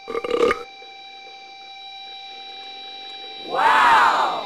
Wow!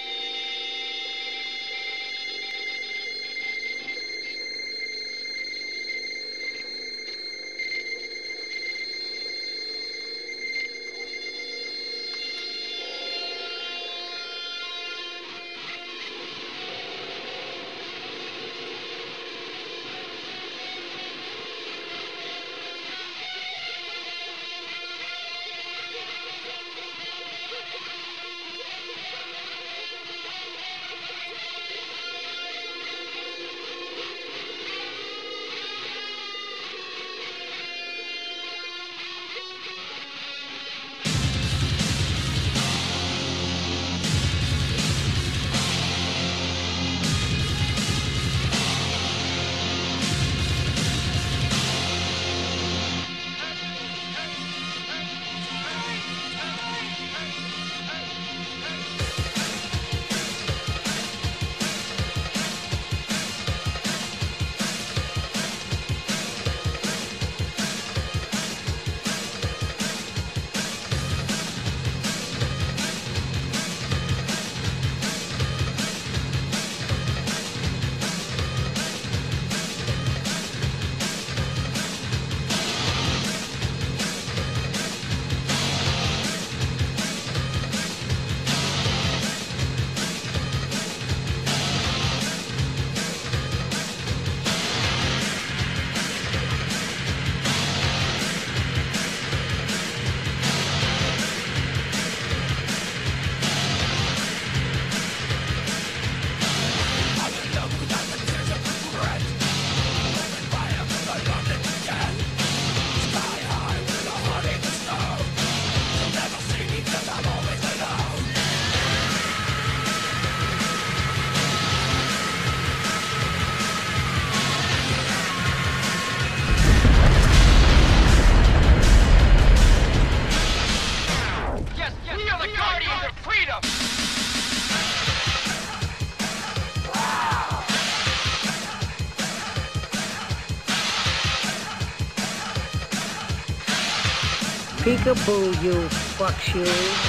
Peekaboo, you fuck shoes.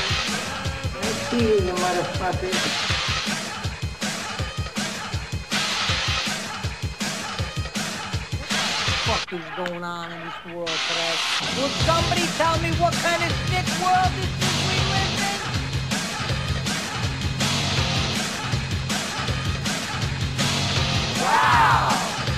I see you, you motherfucker. What the fuck is going on in this world today? Will somebody tell me what kind of sick world this is we live in? Wow!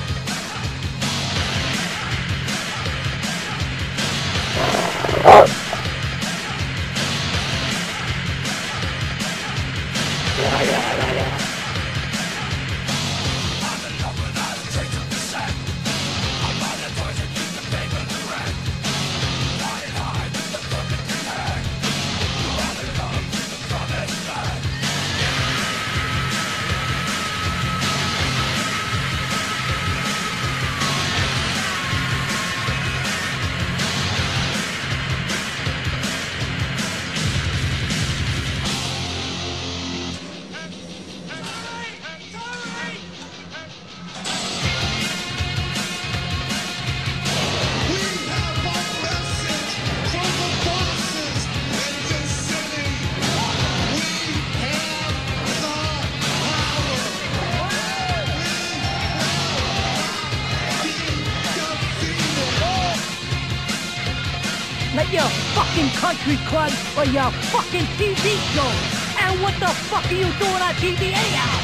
Not your fucking country club or your fucking TV show. And what the fuck are you doing on TV anyhow?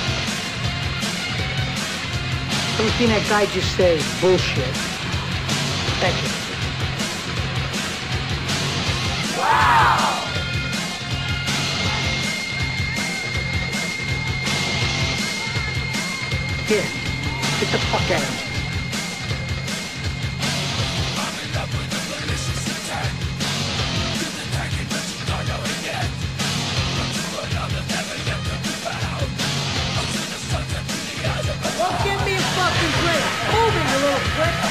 Everything that guy just says is bullshit. Thank you. Wow! Here, get the fuck out of here. Well, give me a fucking drink. Move it, you little prick.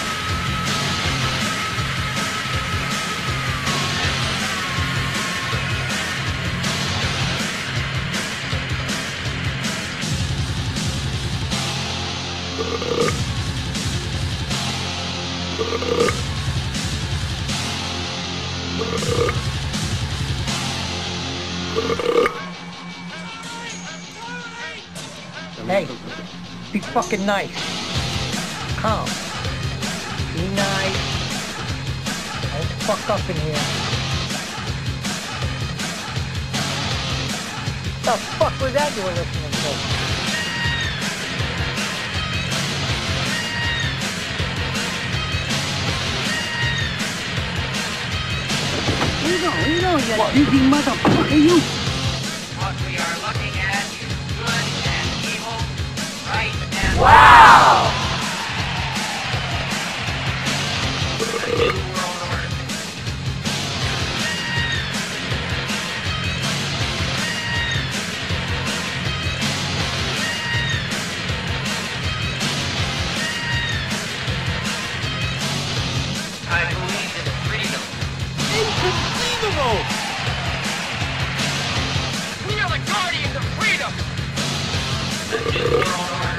Hey, be fucking nice. Calm. Be nice. Don't fuck up in here. What the fuck was that you were listening to? Where you going, you dizzy motherfucker, you? What we are looking at is good and evil, right and wow! A new world order. I believe in freedom. Inconceivable! We are the guardians of freedom! A new world order.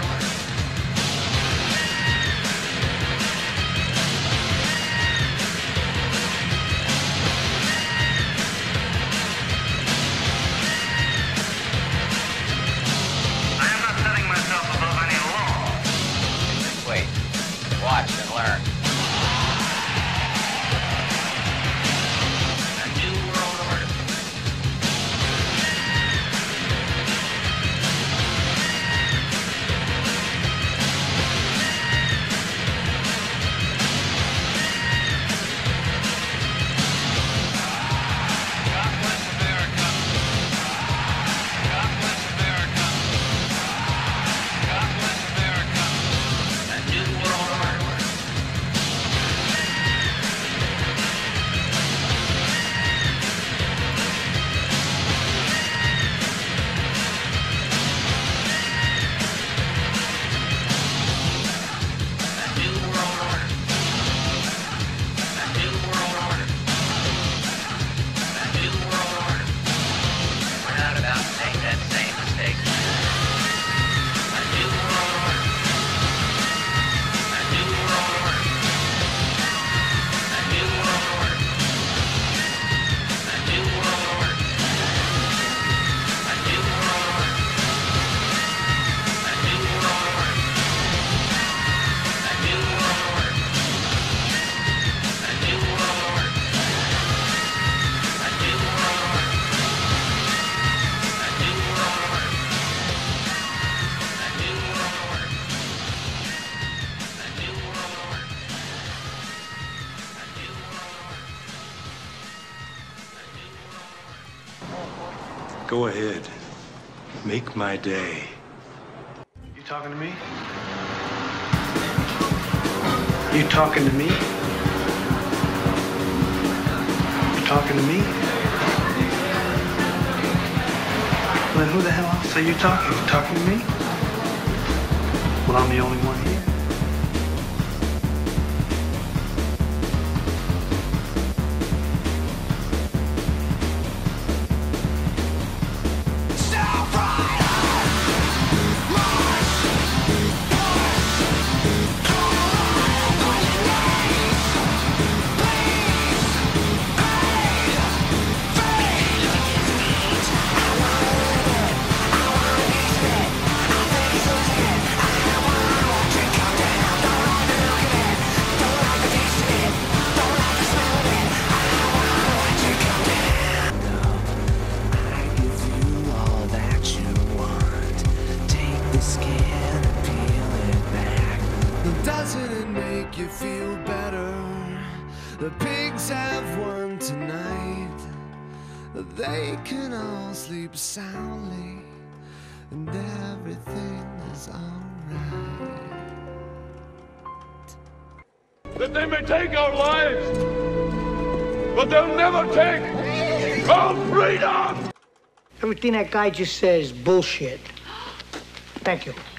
I am not setting myself above any law. Just wait. Watch and learn. A new world order. God bless America. God bless America. God bless America. A new world order. A new world order. A new world order. A new world order. We're not about to make that same mistake. A new world order. A new world order. A new world order. A new world order. A new world order. A new world order. A new world order. A new world order. A new world order. A new world order. A new world order. A new world order. A new world order. Go ahead. Make my day. You talking to me? You talking to me? You talking to me? Well, then who the hell else are you talking? You talking to me? Well, I'm the only one here. Doesn't it make you feel better? The pigs have won tonight. They can all sleep soundly, and everything is alright. That they may take our lives, but they'll never take our freedom! Everything that guy just said is bullshit. Thank you.